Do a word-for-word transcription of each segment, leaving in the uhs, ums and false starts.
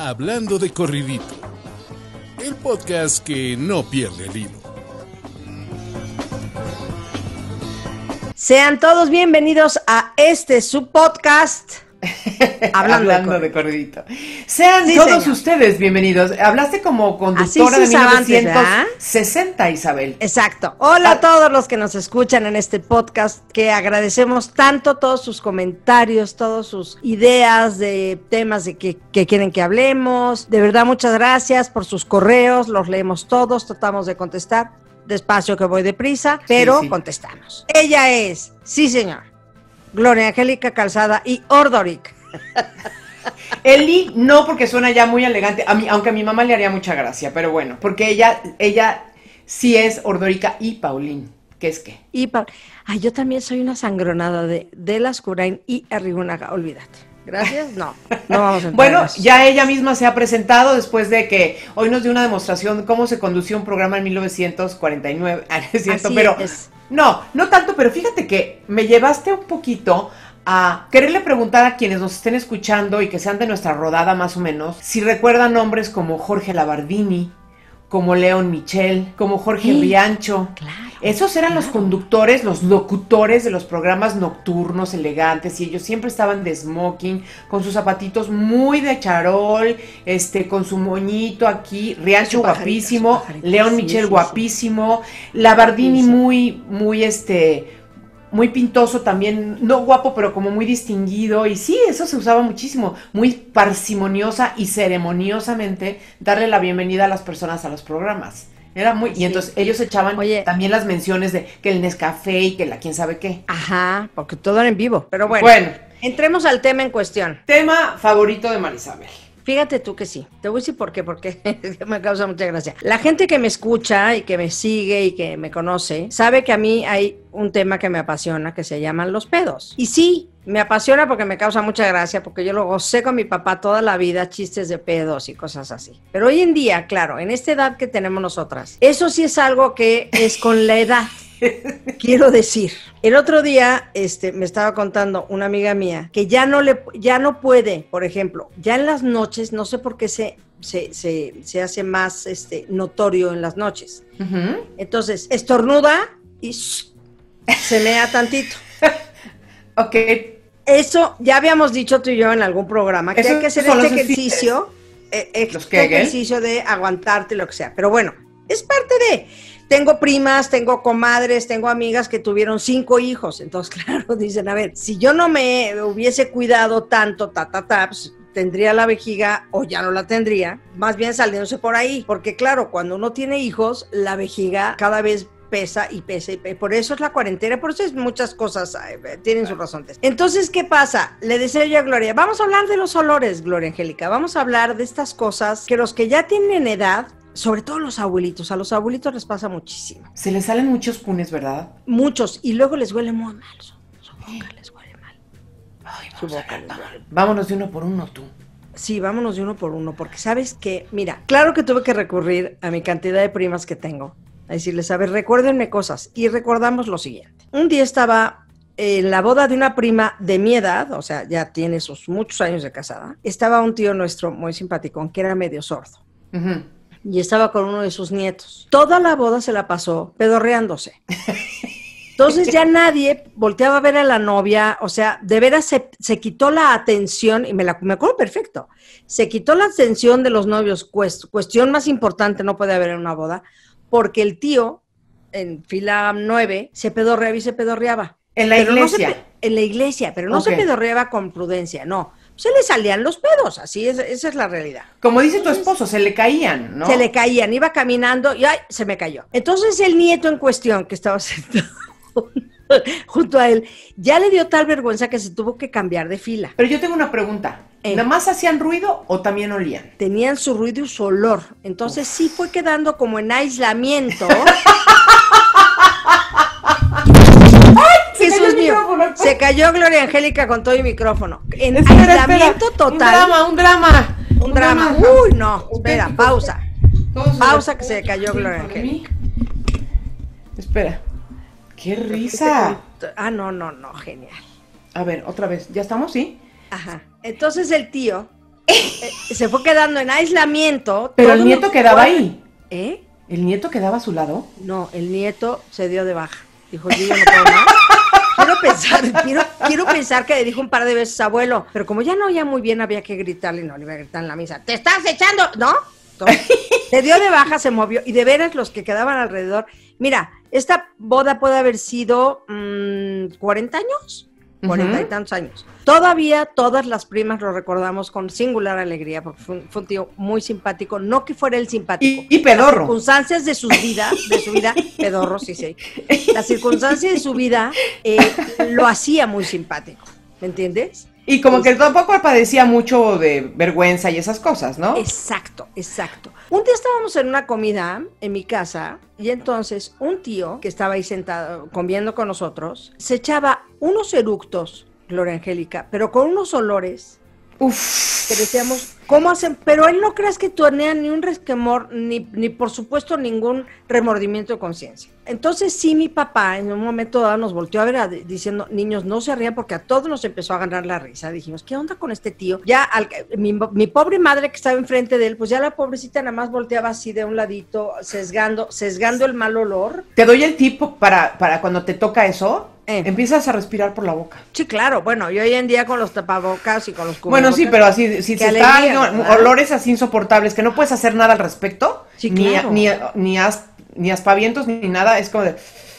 Hablando de Corridito, el podcast que no pierde el hilo. Sean todos bienvenidos a este su podcast. Hablando, Hablando de, corridito. de corridito. Sean sí, todos señor. ustedes bienvenidos. Hablaste como conductora de mil novecientos sesenta, ¿verdad? Isabel. Exacto. Hola ah. a todos los que nos escuchan en este podcast, que agradecemos tanto todos sus comentarios, todas sus ideas de temas de que, que quieren que hablemos. De verdad, muchas gracias por sus correos. Los leemos todos, tratamos de contestar. Despacio que voy deprisa, pero sí, sí. contestamos. Ella es, sí señor, Gloria Angélica Calzada y Ordoric. Eli no, porque suena ya muy elegante, a mí, aunque a mi mamá le haría mucha gracia, pero bueno, porque ella, ella sí es Ordorica y Paulín. ¿Qué es qué? Y pa Ay, yo también soy una sangronada de, de Lascurain y Arrigunaga, olvídate. Gracias, no, no vamos a entrar. Bueno, ya ella misma se ha presentado después de que hoy nos dio una demostración de cómo se condució un programa en mil novecientos cuarenta y nueve, ah, es cierto, Así pero es. no, no tanto, pero fíjate que me llevaste un poquito a quererle preguntar a quienes nos estén escuchando y que sean de nuestra rodada más o menos, si recuerdan nombres como Jorge Labardini, como León Michel, como Jorge sí, Riancho. Claro. Esos eran claro. los conductores, los locutores de los programas nocturnos elegantes, y ellos siempre estaban de smoking, con sus zapatitos muy de charol, este, con su moñito aquí, Riancho su guapísimo, pajarita, pajarita. León sí, Michel sí, guapísimo, sí. Labardini sí, sí. muy, muy este, muy pintoso también, no guapo, pero como muy distinguido, y sí, eso se usaba muchísimo, muy parsimoniosa y ceremoniosamente darle la bienvenida a las personas a los programas. Era muy, sí. Y entonces ellos echaban Oye, también las menciones de que el Nescafé y que la quién sabe qué. Ajá, porque todo era en vivo. Pero bueno, bueno, entremos al tema en cuestión. Tema favorito de Marisabel. Fíjate tú que sí. Te voy a decir por qué, porque me causa mucha gracia. La gente que me escucha y que me sigue y que me conoce, sabe que a mí hay un tema que me apasiona, que se llaman los pedos. Y sí, me apasiona porque me causa mucha gracia, porque yo lo gocé con mi papá toda la vida, chistes de pedos y cosas así. Pero hoy en día, claro, en esta edad que tenemos nosotras, eso sí es algo que es con la edad. Quiero decir, el otro día este, me estaba contando una amiga mía que ya no le, ya no puede, por ejemplo, ya en las noches, no sé por qué se, se, se, se hace más este, notorio en las noches. Uh-huh. Entonces, estornuda y shh, se mea tantito. Ok. Eso ya habíamos dicho tú y yo en algún programa, que eso, hay que hacer este ejercicio, eh, este ejercicio de aguantarte, lo que sea. Pero bueno, es parte de... Tengo primas, tengo comadres, tengo amigas que tuvieron cinco hijos. Entonces, claro, dicen, a ver, si yo no me hubiese cuidado tanto, ta, ta, ta, pues, tendría la vejiga o ya no la tendría, más bien saliéndose por ahí. Porque claro, cuando uno tiene hijos, la vejiga cada vez pesa y pesa y pesa. Por eso es la cuarentena, por eso es muchas cosas, eh, tienen sus razones. Entonces, ¿qué pasa? Le decía yo a Gloria, vamos a hablar de los olores, Gloria Angélica, vamos a hablar de estas cosas que los que ya tienen edad, sobre todo los abuelitos, a los abuelitos les pasa muchísimo. Se les salen muchos punes, ¿verdad? Muchos, y luego les huele muy mal, su, su boca les huele mal. Ay, su boca les huele. Vámonos de uno por uno, tú. Sí, vámonos de uno por uno, porque sabes que, mira, claro que tuve que recurrir a mi cantidad de primas que tengo, a decirles, a ver, recuérdenme cosas, y recordamos lo siguiente. Un día estaba en la boda de una prima de mi edad, o sea, ya tiene sus muchos años de casada, estaba un tío nuestro muy simpático, que era medio sordo. Uh-huh. Y estaba con uno de sus nietos. Toda la boda se la pasó pedorreándose. Entonces ya nadie volteaba a ver a la novia, o sea, de veras se, se quitó la atención, y me, la, me acuerdo perfecto, se quitó la atención de los novios, cuest, cuestión más importante no puede haber en una boda, porque el tío, en fila nueve, se pedorreaba y se pedorreaba. ¿En la pero iglesia? No se, en la iglesia, pero no okay. se pedorreaba con prudencia, no. Se le salían los pedos, así es, esa es la realidad. Como dice Entonces, tu esposo, se le caían, ¿no? Se le caían, iba caminando y ¡ay! Se me cayó. Entonces el nieto en cuestión, que estaba sentado junto a él, ya le dio tal vergüenza que se tuvo que cambiar de fila. Pero yo tengo una pregunta, eh, ¿nada más hacían ruido o también olían? Tenían su ruido y su olor, entonces Uf. sí fue quedando como en aislamiento. Jesús mío, se cayó Gloria Angélica con todo el micrófono. En espera, aislamiento espera. total. Un drama, un drama. Un, un drama. drama. Uy, no, espera, pausa. Pausa que se cayó Gloria Angélica. Espera. ¡Qué risa! Ah, no, no, no, genial. A ver, otra vez. ¿Ya estamos, sí? Ajá. Entonces el tío eh, se fue quedando en aislamiento. Pero el nieto quedaba cuadros, ahí. ¿Eh? ¿El nieto quedaba a su lado? No, el nieto se dio de baja. Dijo, yo ya no puedo más. Quiero pensar, quiero, quiero pensar que le dijo un par de veces abuelo, pero como ya no oía muy bien, había que gritarle, no le iba a gritar en la misa, ¡te estás echando! ¿No? Entonces, se dio de baja, se movió, y de veras los que quedaban alrededor, mira, esta boda puede haber sido mmm, cuarenta años, cuarenta uh-huh. y tantos años. Todavía todas las primas lo recordamos con singular alegría, porque fue un, fue un tío muy simpático, no que fuera el simpático. Y, y pedorro. Las circunstancias de su vida, de su vida, pedorro, sí, sí. Las circunstancias de su vida eh, lo hacía muy simpático, ¿me entiendes? Y como que tampoco padecía mucho de vergüenza y esas cosas, ¿no? Exacto, exacto. Un día estábamos en una comida en mi casa y entonces un tío que estaba ahí sentado comiendo con nosotros se echaba unos eructos, Gloria Angélica, pero con unos olores. Uf. Que decíamos, ¿cómo hacen? Pero él no creas que tenía ni un resquemor, ni, ni por supuesto ningún remordimiento de conciencia. Entonces sí, mi papá en un momento dado nos volteó a ver a, diciendo, niños, no se rían, porque a todos nos empezó a ganar la risa. Dijimos, ¿qué onda con este tío? Ya al, mi, mi pobre madre que estaba enfrente de él, pues ya la pobrecita nada más volteaba así de un ladito, sesgando, sesgando el mal olor. Te doy el tip para, para cuando te toca eso. Eh. Empiezas a respirar por la boca. Sí, claro, bueno, y hoy en día con los tapabocas y con los cubrebocas. Bueno, sí, pero así, si se están no, olores así insoportables que no puedes hacer nada al respecto, sí, ni, claro. ni, ni, as, ni aspavientos ni nada, es como de...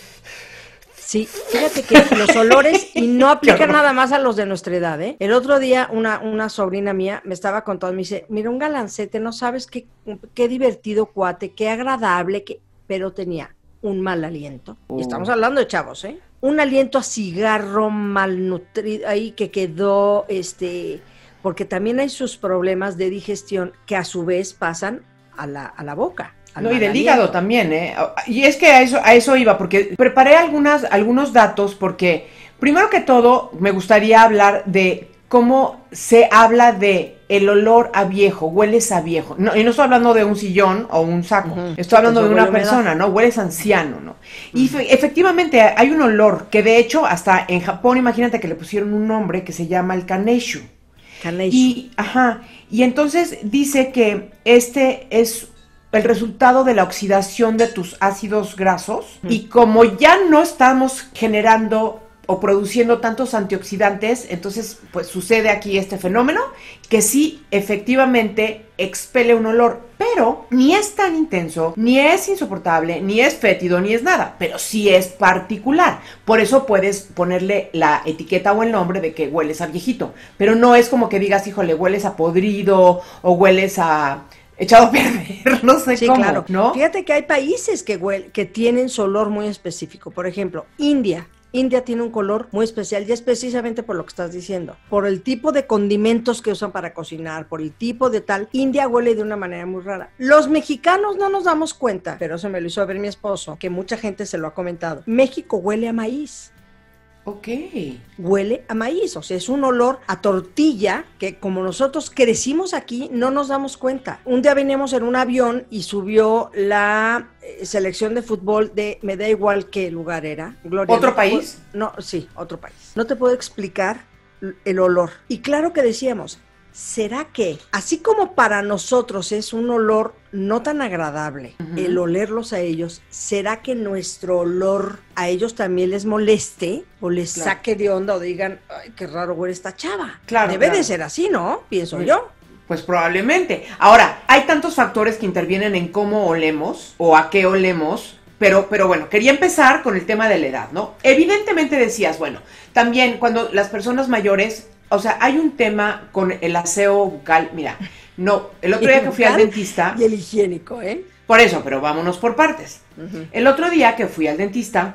Sí, fíjate que los olores, y no aplica nada más a los de nuestra edad, ¿eh? El otro día una, una sobrina mía me estaba contando, me dice, mira, un galancete, no sabes qué, qué divertido cuate, qué agradable, qué... pero tenía un mal aliento. Uh. Y estamos hablando de chavos, ¿eh? Un aliento a cigarro malnutrido, ahí que quedó, este, porque también hay sus problemas de digestión que a su vez pasan a la, a la boca. No, y del hígado también, ¿eh? Y es que a eso, a eso iba, porque preparé algunas, algunos datos, porque primero que todo me gustaría hablar de cómo se habla de el olor a viejo, hueles a viejo. No, y no estoy hablando de un sillón o un saco, uh-huh. estoy hablando de una persona, ¿no? Hueles anciano, ¿no? Uh-huh. Y fe- efectivamente hay un olor que de hecho hasta en Japón, imagínate que le pusieron un nombre que se llama el kaneishu. Kaneishu. Y, ajá, y entonces dice que este es el resultado de la oxidación de tus ácidos grasos, uh-huh. y como ya no estamos generando o produciendo tantos antioxidantes, entonces pues sucede aquí este fenómeno que sí efectivamente expele un olor, pero ni es tan intenso, ni es insoportable, ni es fétido, ni es nada, pero sí es particular. Por eso puedes ponerle la etiqueta o el nombre de que hueles a viejito, pero no es como que digas, híjole, hueles a podrido o hueles a... echado a perder, no sé sí, cómo, claro. ¿no? Fíjate que hay países que, huel- que tienen su olor muy específico, por ejemplo, India. India tiene un color muy especial y es precisamente por lo que estás diciendo, por el tipo de condimentos que usan para cocinar, por el tipo de tal. India huele de una manera muy rara. Los mexicanos no nos damos cuenta, pero eso me lo hizo ver mi esposo, que mucha gente se lo ha comentado. México huele a maíz. Ok. Huele a maíz, o sea, es un olor a tortilla que como nosotros crecimos aquí, no nos damos cuenta. Un día veníamos en un avión y subió la eh, selección de fútbol de, me da igual qué lugar era. Gloria, ¿Otro no país? Puedo, no, sí, otro país. No te puedo explicar el olor. Y claro que decíamos, ¿será que, así como para nosotros es un olor no tan agradable, uh-huh. el olerlos a ellos, ¿será que nuestro olor a ellos también les moleste o les claro. saque de onda o digan, ay, qué raro huele esta chava? Claro, Debe claro. de ser así, ¿no? Pienso pues, yo. Pues probablemente. Ahora, hay tantos factores que intervienen en cómo olemos o a qué olemos. Pero, pero bueno, quería empezar con el tema de la edad, ¿no? Evidentemente decías, bueno, también cuando las personas mayores... O sea, hay un tema con el aseo bucal. Mira, no, el otro día que fui al dentista... Y el higiénico, ¿eh? Por eso, pero vámonos por partes. Uh-huh. El otro día que fui al dentista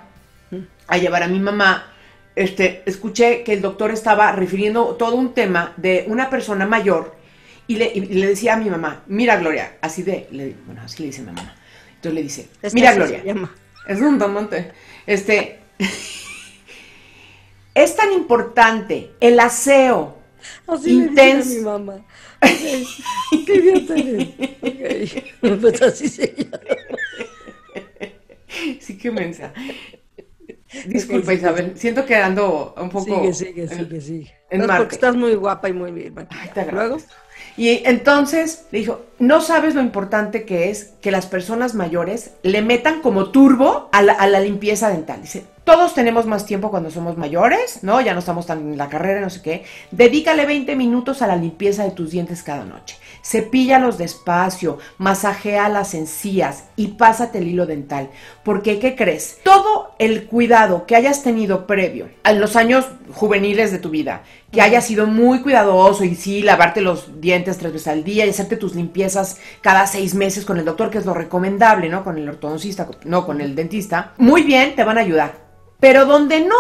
a llevar a mi mamá, este, escuché que el doctor estaba refiriendo todo un tema de una persona mayor y le, y le decía a mi mamá, mira, Gloria, así de... Le, bueno, así le dice mi mamá. Entonces le dice, es mira, que Gloria, es un tomate. Este... Es tan importante el aseo así intenso. Le dice a mi mamá. Okay. Qué idiota eres. Okay. Pues así se llama. Sí, qué mensa. Disculpa, okay, Isabel. Sí. Siento que ando un poco. Sigue, sigue, en, sigue, sigue. En no, porque estás muy guapa y muy bien. Bueno, ay, te luego. Y entonces le dijo, no sabes lo importante que es que las personas mayores le metan como turbo a la, a la limpieza dental. Dice, todos tenemos más tiempo cuando somos mayores, ¿no? Ya no estamos tan en la carrera, no sé qué. Dedícale veinte minutos a la limpieza de tus dientes cada noche. Cepíllalos despacio, masajea las encías y pásate el hilo dental. Porque, ¿qué crees? Todo el cuidado que hayas tenido previo a los años juveniles de tu vida, que hayas sido muy cuidadoso y sí, lavarte los dientes tres veces al día y hacerte tus limpiezas cada seis meses con el doctor, que es lo recomendable, ¿no? Con el ortodoncista, no con el dentista. Muy bien, te van a ayudar. Pero donde no,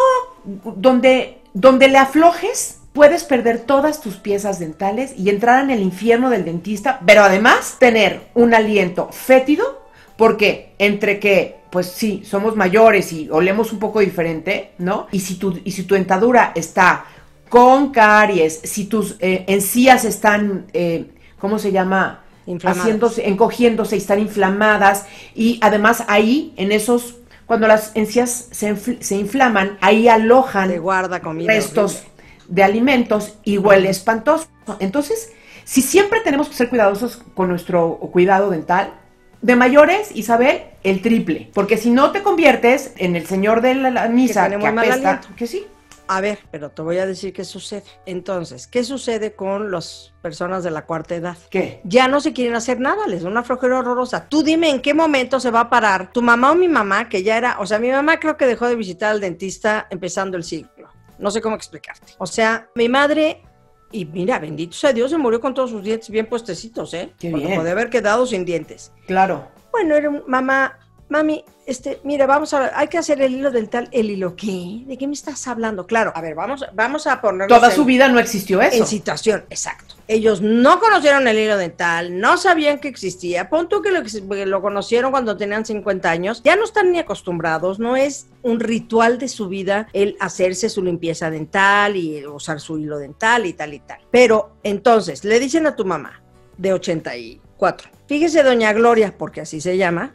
donde, donde le aflojes, puedes perder todas tus piezas dentales y entrar en el infierno del dentista, pero además tener un aliento fétido, porque entre que, pues sí, somos mayores y olemos un poco diferente, ¿no? Y si tu, y si tu dentadura está con caries, si tus eh, encías están, eh, ¿cómo se llama? Haciéndose, encogiéndose y están inflamadas, y además ahí, en esos, cuando las encías se, infl- se inflaman, ahí alojan de guarda comida restos horrible de alimentos y huele espantoso. Entonces, si siempre tenemos que ser cuidadosos con nuestro cuidado dental, de mayores, Isabel, el triple. Porque si no te conviertes en el señor de la, la misa que, que apesta, que sí. A ver, pero te voy a decir qué sucede. Entonces, ¿qué sucede con las personas de la cuarta edad? ¿Qué? Ya no se quieren hacer nada, les da una flojera horrorosa. Tú dime en qué momento se va a parar tu mamá o mi mamá, que ya era, o sea, mi mamá creo que dejó de visitar al dentista empezando el siglo. No sé cómo explicarte. O sea, mi madre, y mira, bendito sea Dios, se murió con todos sus dientes bien puestecitos, ¿eh? Qué Porque bien. puede haber quedado sin dientes. Claro. Bueno, era un, mamá, mami, este, mira, vamos a, hay que hacer el hilo dental. ¿El hilo qué? ¿De qué me estás hablando? Claro, a ver, vamos, vamos a ponernos Toda en, su vida no existió eso. En situación, exacto. Ellos no conocieron el hilo dental, no sabían que existía. Pon tú que lo, que lo conocieron cuando tenían cincuenta años, ya no están ni acostumbrados, no es un ritual de su vida el hacerse su limpieza dental y usar su hilo dental y tal y tal. Pero entonces, le dicen a tu mamá de ochenta y cuatro, fíjese doña Gloria, porque así se llama,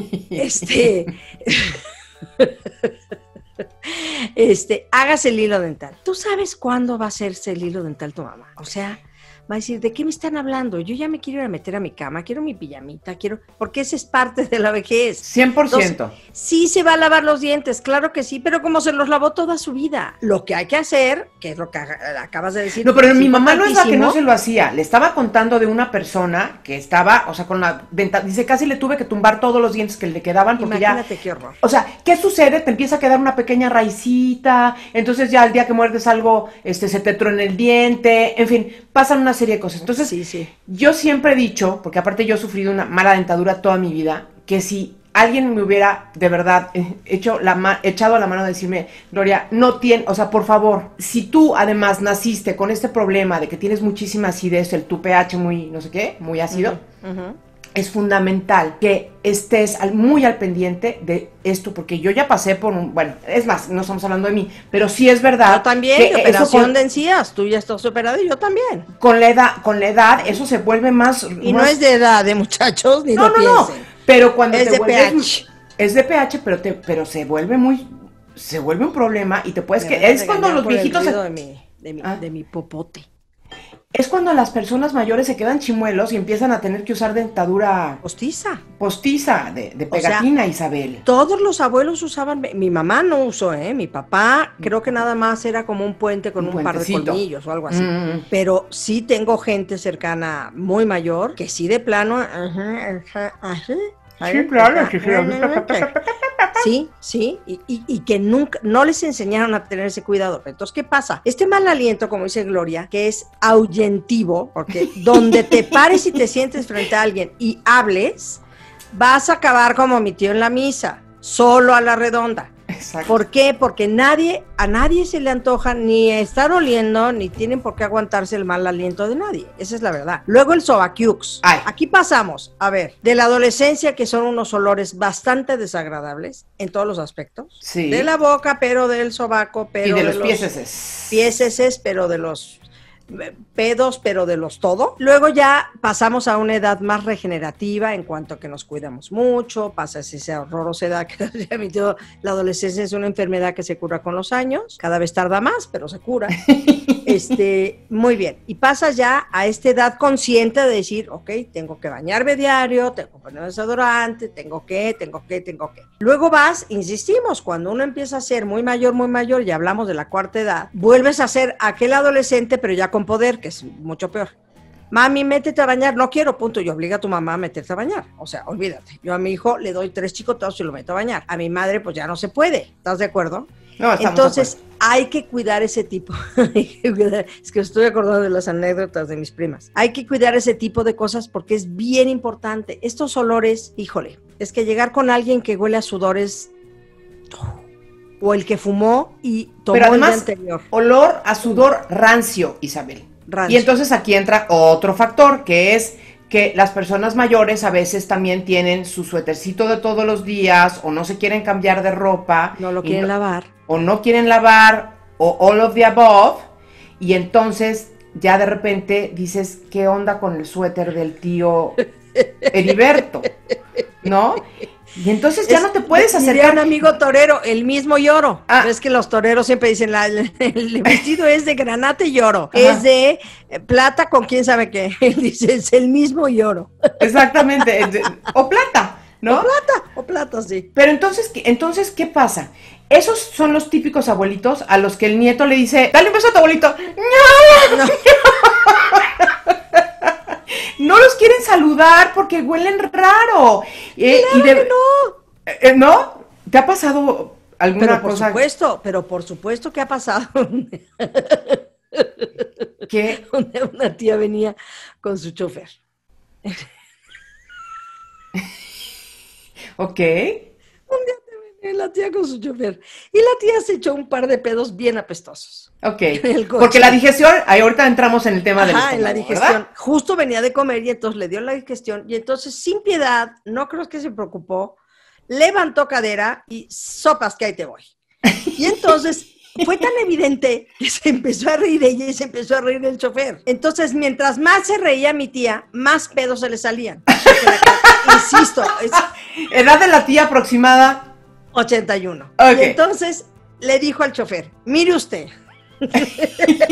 este... Este, hágase el hilo dental. ¿Tú sabes cuándo va a hacerse el hilo dental tu mamá? O sea, va a decir, ¿de qué me están hablando? Yo ya me quiero ir a meter a mi cama, quiero mi pijamita, quiero... Porque esa es parte de la vejez. cien por ciento. Entonces, sí se va a lavar los dientes, claro que sí, pero como se los lavó toda su vida. Lo que hay que hacer, que es lo que acabas de decir... No, pero mi mamá no es la que no se lo hacía. Le estaba contando de una persona que estaba, o sea, con la dental... Dice, casi le tuve que tumbar todos los dientes que le quedaban porque Imagínate ya... qué horror. O sea, ¿qué sucede? Te empieza a quedar una pequeña raicita, entonces ya al día que muerdes algo, este, se te truena el diente, en fin, pasan una serie de cosas. Entonces, sí, sí. Yo siempre he dicho, porque aparte yo he sufrido una mala dentadura toda mi vida, que si alguien me hubiera de verdad hecho la ma- echado a la mano de decirme, Gloria, no tiene, o sea, por favor, si tú además naciste con este problema de que tienes muchísima acidez, el tu pH muy, no sé qué, muy ácido, uh-huh, uh-huh. Es fundamental que estés al, muy al pendiente de esto, porque yo ya pasé por un, bueno, es más, no estamos hablando de mí, pero sí es verdad. Yo también, que de operación con, de encías, tú ya estás operado y yo también. Con la edad, con la edad, eso se vuelve más... Y más, no es de edad, de muchachos, ni no, lo no, piensen. No, pero cuando es te de vuelves, pH. Es de pH, pero, te, pero se vuelve muy... Se vuelve un problema y te puedes... que Es cuando los viejitos... Se, de mi, de, mi, ah. de mi popote. Es cuando las personas mayores se quedan chimuelos y empiezan a tener que usar dentadura... Postiza. Postiza, de, de pegatina, o sea, Isabel. Todos los abuelos usaban... Mi mamá no usó, ¿eh? Mi papá creo que nada más era como un puente con un, un par de colmillos o algo así. Mm. Pero sí tengo gente cercana muy mayor que sí de plano... Ajá, ajá, ajá. Sí, claro, sí, sí. Sí, sí, y, y, y que nunca, no les enseñaron a tener ese cuidado. Entonces, ¿qué pasa? Este mal aliento, como dice Gloria, que es ahuyentivo, porque donde te pares y te sientes frente a alguien y hables, vas a acabar como mi tío en la misa, solo a la redonda. Exacto. ¿Por qué? Porque nadie, a nadie se le antoja ni estar oliendo, ni tienen por qué aguantarse el mal aliento de nadie. Esa es la verdad. Luego el sobaquiux. Ay. Aquí pasamos, a ver, de la adolescencia, que son unos olores bastante desagradables en todos los aspectos. Sí. De la boca, pero del sobaco, pero y de, de los, los pieseses. Pieseses, pero de los pedos, pero de los todo. Luego ya pasamos a una edad más regenerativa en cuanto a que nos cuidamos mucho, pasa esa horrorosa edad que ya me dio, la adolescencia es una enfermedad que se cura con los años, cada vez tarda más, pero se cura. Este, muy bien. Y pasas ya a esta edad consciente de decir, ok, tengo que bañarme diario, tengo que poner desodorante, tengo que, tengo que, tengo que. Luego vas, insistimos, cuando uno empieza a ser muy mayor, muy mayor, ya hablamos de la cuarta edad, vuelves a ser aquel adolescente, pero ya con poder, que es mucho peor. Mami, métete a bañar, no quiero, punto, y obliga a tu mamá a meterte a bañar, o sea, olvídate, yo a mi hijo le doy tres chicotazos y lo meto a bañar, a mi madre pues ya no se puede, ¿estás de acuerdo? No, entonces hay que cuidar ese tipo, es que estoy acordando de las anécdotas de mis primas, hay que cuidar ese tipo de cosas porque es bien importante, estos olores, híjole, es que llegar con alguien que huele a sudores, o el que fumó y tomó Pero además, el día anterior. Olor a sudor rancio, Isabel. Rancio. Y entonces aquí entra otro factor, que es que las personas mayores a veces también tienen su suétercito de todos los días, o no se quieren cambiar de ropa. No lo quieren no, lavar. O no quieren lavar, o all of the above, y entonces ya de repente dices, ¿qué onda con el suéter del tío Heriberto? ¿No? Y entonces ya es, no te puedes acercar. Un amigo torero, el mismo lloro. Ah. Es que los toreros siempre dicen, la, el, el vestido es de granate y oro. Ajá. Es de plata con quién sabe qué. Él dice, es el mismo lloro. Exactamente. O plata, ¿no? O plata, o plata, sí. Pero entonces, entonces, ¿qué pasa? Esos son los típicos abuelitos a los que el nieto le dice, dale un beso a tu abuelito. ¡No! no. No los quieren saludar porque huelen raro. Eh, claro y de, que no. Eh, ¿No? ¿Te ha pasado alguna pero por cosa? Por supuesto, pero por supuesto que ha pasado. ¿Qué? Una, una tía venía con su chofer. Ok. Un día te venía la tía con su chofer. Y la tía se echó un par de pedos bien apestosos. Ok. Porque la digestión, ahí ahorita entramos en el tema del Ajá, estómago, en la digestión. ¿verdad? Justo venía de comer y entonces le dio la digestión. Y entonces, sin piedad, no creo que se preocupó, levantó cadera y sopas que ahí te voy. Y entonces fue tan evidente que se empezó a reír ella y se empezó a reír el chofer. Entonces, mientras más se reía mi tía, más pedos se le salían. Insisto. Es... ¿Edad de la tía aproximada? ochenta y uno. Okay. Y entonces le dijo al chofer, mire usted. Esto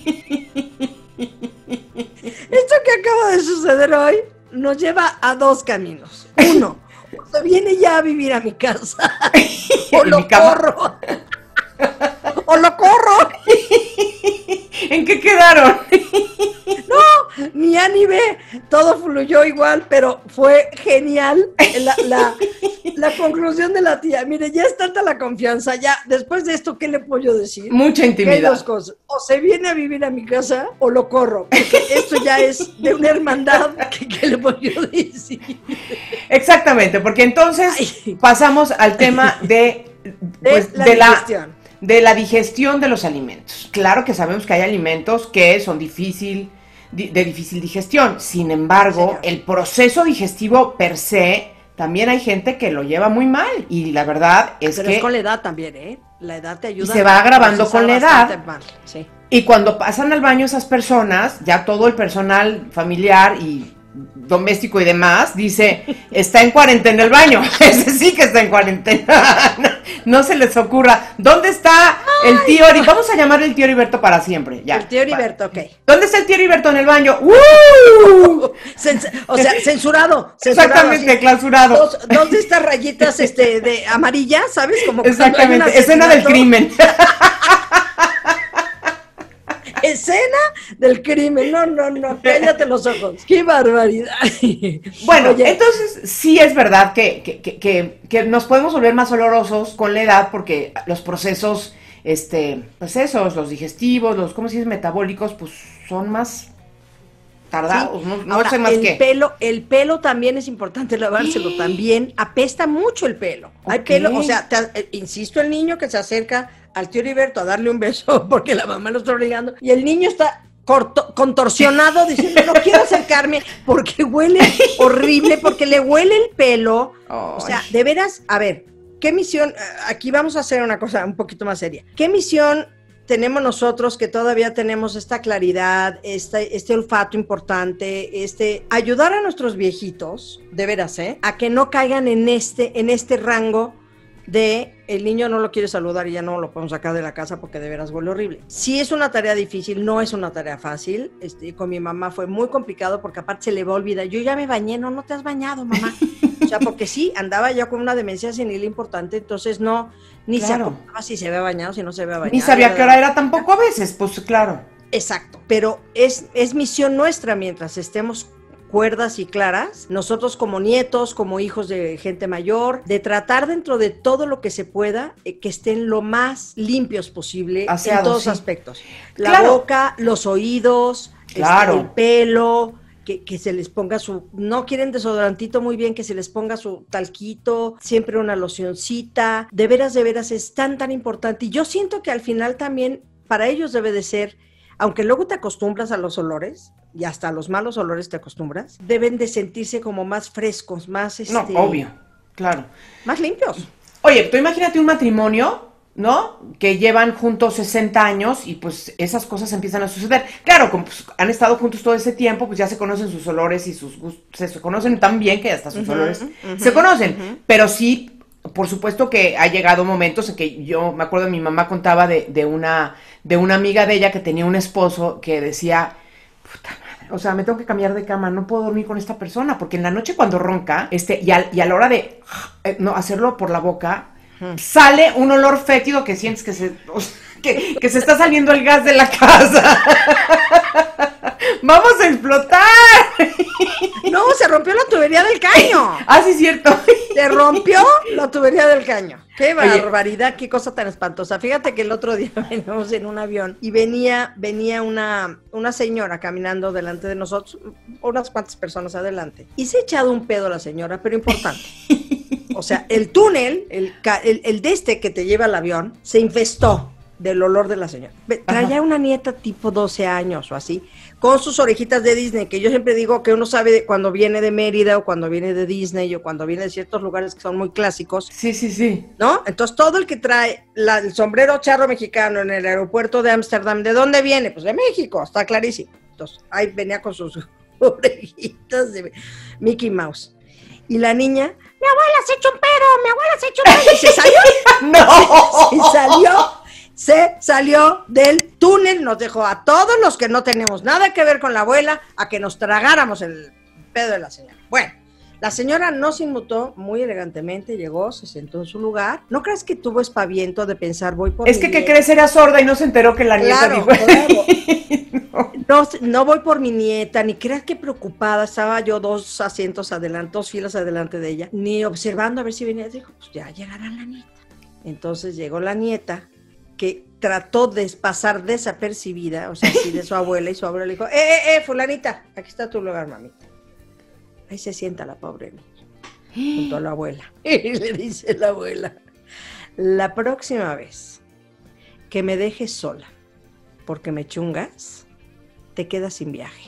que acaba de suceder hoy nos lleva a dos caminos. Uno, se viene ya a vivir a mi casa. O lo corro. O lo corro. ¿En qué quedaron? No, ni A ni B. Todo fluyó igual, pero fue genial la, la, la conclusión de la tía. Mire, ya es tanta la confianza. Ya, después de esto, ¿qué le puedo yo decir? Mucha intimidad. Hay dos cosas. O se viene a vivir a mi casa o lo corro. Porque esto ya es de una hermandad. ¿Qué, qué le puedo yo decir? Exactamente, porque entonces Ay. pasamos al tema de, pues, de la de digestión. La, de la digestión de los alimentos. Claro que sabemos que hay alimentos que son difícil, de difícil digestión. Sin embargo, sí, el proceso digestivo per se, también hay gente que lo lleva muy mal. Y la verdad es Pero que... es con la edad también, ¿eh? La edad te ayuda. Y se va agravando con la edad. Mal, sí. Y cuando pasan al baño esas personas, ya todo el personal familiar y doméstico y demás, dice, está en cuarentena el baño. Ese sí que está en cuarentena. No, no se les ocurra. ¿Dónde está el tío Heriberto? Vamos a llamarle el tío Heriberto para siempre. Ya. El tío Heriberto, ok. ¿Dónde está el tío Heriberto en el baño? ¡Uh! Cens o sea, censurado. censurado Exactamente, así, clausurado. Dos, dos de estas rayitas este, de amarillas, ¿sabes? Como exactamente, escena del crimen. Escena del crimen, no, no, no, cállate los ojos, qué barbaridad. Bueno, Oye, entonces sí es verdad que, que, que, que nos podemos volver más olorosos con la edad porque los procesos, este, pues esos, los digestivos, los, ¿cómo se dice? Metabólicos, pues son más tardados, sí. no, no Ahora, sé más el qué. Pelo, el pelo también es importante lavárselo, sí. también apesta mucho el pelo. Okay. Hay pelo, o sea, te, eh, insisto, el niño que se acerca al tío Heriberto a darle un beso porque la mamá lo está obligando y el niño está corto, contorsionado diciendo no quiero acercarme porque huele horrible, porque le huele el pelo. Oh, o sea, de veras, a ver, ¿qué misión? Aquí vamos a hacer una cosa un poquito más seria. ¿Qué misión tenemos nosotros que todavía tenemos esta claridad, este, este olfato importante, este ayudar a nuestros viejitos, de veras, ¿eh? A que no caigan en este, en este rango de el niño no lo quiere saludar y ya no lo podemos sacar de la casa porque de veras huele horrible. Sí es una tarea difícil, no es una tarea fácil. Este, con mi mamá fue muy complicado porque aparte se le va a olvidar. Yo ya me bañé, no, no te has bañado, mamá. O sea, porque sí, andaba ya con una demencia senil importante, entonces no, ni claro. se acordaba si se había bañado, si no se había bañado. Ni sabía qué hora era tampoco a veces, pues claro. Exacto, pero es, es misión nuestra mientras estemos cuerdas y claras, nosotros como nietos, como hijos de gente mayor, de tratar dentro de todo lo que se pueda, eh, que estén lo más limpios posible Aseado, en todos sí. aspectos. La claro. boca, los oídos, claro. este, el pelo, que, que se les ponga su, no quieren desodorantito muy bien, que se les ponga su talquito, siempre una locioncita, de veras, de veras es tan, tan importante. Y yo siento que al final también para ellos debe de ser, aunque luego te acostumbras a los olores, y hasta a los malos olores te acostumbras, deben de sentirse como más frescos, más... Este, no, obvio, claro. Más limpios. Oye, tú imagínate un matrimonio, ¿no? Que llevan juntos sesenta años y pues esas cosas empiezan a suceder. Claro, como pues, han estado juntos todo ese tiempo, pues ya se conocen sus olores y sus gustos, se conocen tan bien que hasta sus uh-huh, olores uh-huh, se conocen, uh-huh. pero sí... Por supuesto que ha llegado momentos en que yo me acuerdo, mi mamá contaba de, de una de una amiga de ella que tenía un esposo que decía, puta madre, o sea, me tengo que cambiar de cama, no puedo dormir con esta persona, porque en la noche cuando ronca, este, y, al, y a la hora de eh, no hacerlo por la boca, hmm. sale un olor fétido que sientes que se, o sea, que, que se está saliendo el gas de la casa. ¡Vamos a explotar! No, se rompió la tubería del caño. Ah, sí, cierto. Se rompió la tubería del caño. ¡Qué barbaridad! Oye, ¡qué cosa tan espantosa! Fíjate que el otro día veníamos en un avión y venía, venía una, una señora caminando delante de nosotros, unas cuantas personas adelante. Y se ha echado un pedo la señora, pero importante. O sea, el túnel, el, el, el de este que te lleva al avión, se infestó del olor de la señora. Traía Ajá. una nieta tipo doce años o así, con sus orejitas de Disney, que yo siempre digo que uno sabe cuando viene de Mérida o cuando viene de Disney o cuando viene de ciertos lugares que son muy clásicos. Sí, sí, sí. ¿No? Entonces todo el que trae la, el sombrero charro mexicano en el aeropuerto de Ámsterdam, ¿de dónde viene? Pues de México, está clarísimo. Entonces ahí venía con sus orejitas de Mickey Mouse. Y la niña, mi abuela se echó un pedo, mi abuela se echó un pedo. ¿Y se salió? ¡No! Se, se salió. Se salió del túnel, nos dejó a todos los que no tenemos nada que ver con la abuela a que nos tragáramos el pedo de la señora. Bueno, la señora no se inmutó, muy elegantemente llegó, se sentó en su lugar. ¿No crees que tuvo espaviento de pensar voy por es mi que, nieta? ¿qué crees? Era sorda y no se enteró que la nieta claro, dijo. Claro. no. no voy por mi nieta, ni creas que preocupada, estaba yo dos asientos adelante, dos filas adelante de ella, ni observando a ver si venía. Dijo, pues ya llegará la nieta. Entonces llegó la nieta, que trató de pasar desapercibida, o sea, así de su abuela, y su abuela le dijo, eh, eh, eh, fulanita, aquí está tu lugar, mamita. Ahí se sienta la pobre niña, junto a la abuela. Y le dice la abuela, la próxima vez que me dejes sola, porque me chungas, te quedas sin viaje.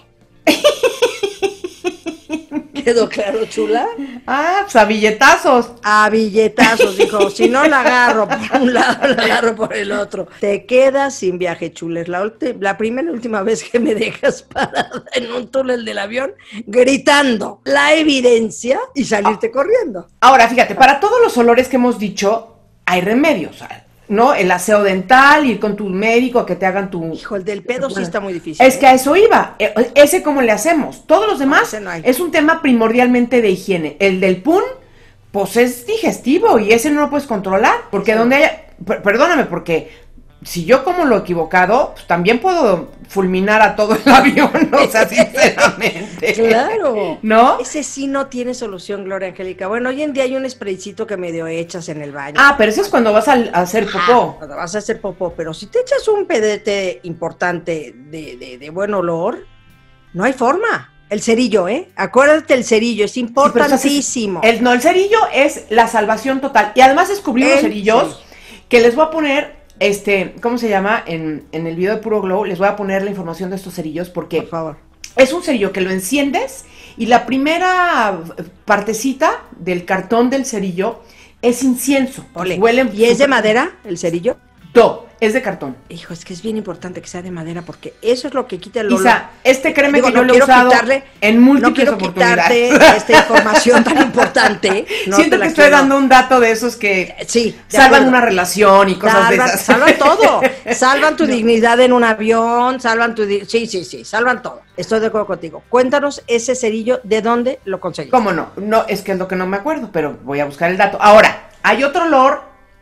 ¿Quedó claro, chula? Ah, pues a billetazos. A billetazos, dijo, si no la agarro por un lado, la agarro por el otro. Te quedas sin viaje, chula. Es la, ulti- la primera y última vez que me dejas parada en un túnel del avión, gritando la evidencia y salirte ah. corriendo. Ahora, fíjate, para todos los olores que hemos dicho, hay remedios, ¿no? El aseo dental, ir con tu médico a que te hagan tu... Hijo, el del pedo sí está muy difícil. Es ¿eh? que a eso iba. Ese cómo le hacemos. Todos los demás no, no es un tema primordialmente de higiene. El del pun, pues es digestivo y ese no lo puedes controlar. Porque sí. donde haya... Perdóname, porque si yo como lo equivocado, pues también puedo fulminar a todo el avión, o sea, sinceramente. Claro. ¿No? Ese sí no tiene solución, Gloria Angélica. Bueno, hoy en día hay un spraycito que medio echas en el baño. Ah, pero eso es cuando vas a, a hacer popó. Ah, cuando vas a hacer popó, pero si te echas un pedete importante de, de, de buen olor, no hay forma. El cerillo, ¿eh? Acuérdate, el cerillo es importantísimo. Sí, el, no, el cerillo es la salvación total. Y además descubrí unos cerillos sí. que les voy a poner... Este, ¿cómo se llama? En, en el video de Puro Glow les voy a poner la información de estos cerillos porque por favor. Es un cerillo que lo enciendes y la primera partecita del cartón del cerillo es incienso. Ole. Huele. ¿Y es de madera el cerillo? quitó. Es de cartón. Hijo, es que es bien importante que sea de madera porque eso es lo que quita el olor. Isa, este créeme Digo, que yo no lo he usado quitarle, en múltiples no quiero oportunidades. quitarte esta información tan importante. No Siento que estoy quiero. dando un dato de esos que sí, salvan acuerdo. una relación y cosas salvan, de esas. Salvan todo. Salvan tu no. dignidad en un avión, salvan tu... Di- sí, sí, sí, salvan todo. Estoy de acuerdo contigo. Cuéntanos ese cerillo, ¿de dónde lo conseguiste? ¿Cómo no? No, es que es lo que no me acuerdo, pero voy a buscar el dato. Ahora, hay otro olor...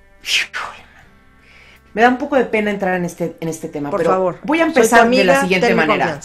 Me da un poco de pena entrar en este, en este tema, por pero favor. Voy a empezar amiga, de la siguiente manera.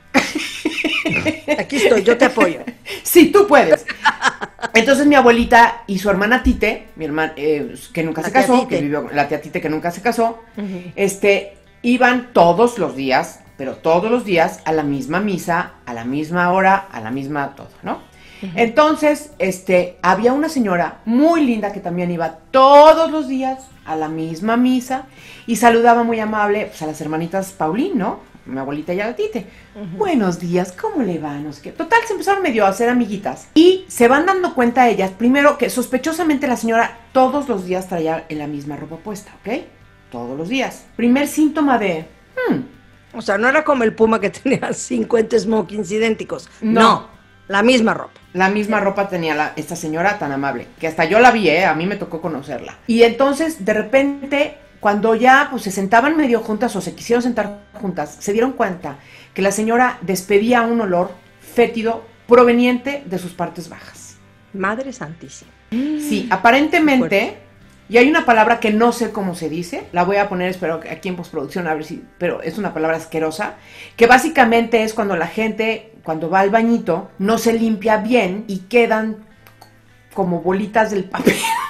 Aquí estoy, yo te apoyo. Sí, tú puedes. Entonces mi abuelita y su hermana Tite, mi hermana eh, que nunca la se casó, Tite. que vivió la tía Tite que nunca se casó, uh-huh. este, iban todos los días, pero todos los días a la misma misa, a la misma hora, a la misma todo, ¿no? Uh-huh. Entonces, este, había una señora muy linda que también iba todos los días a la misma misa y saludaba muy amable pues, a las hermanitas Paulín, ¿no? Mi abuelita y a la Tite. Uh-huh. Buenos días, ¿cómo le va? No sé qué. Total, se empezaron medio a hacer amiguitas y se van dando cuenta ellas, primero que sospechosamente la señora todos los días traía en la misma ropa puesta, ¿ok? Todos los días. Primer síntoma de... Hmm. O sea, no era como el Puma que tenía cincuenta smokings idénticos. No. no. La misma ropa. La misma ropa tenía la, esta señora tan amable, que hasta yo la vi, ¿eh? A mí me tocó conocerla. Y entonces, de repente, cuando ya pues se sentaban medio juntas o se quisieron sentar juntas, se dieron cuenta que la señora despedía un olor fétido proveniente de sus partes bajas. Madre santísima. Sí, aparentemente, y hay una palabra que no sé cómo se dice, la voy a poner, espero aquí en postproducción, a ver si, pero es una palabra asquerosa, que básicamente es cuando la gente... cuando va al bañito, no se limpia bien y quedan como bolitas del papel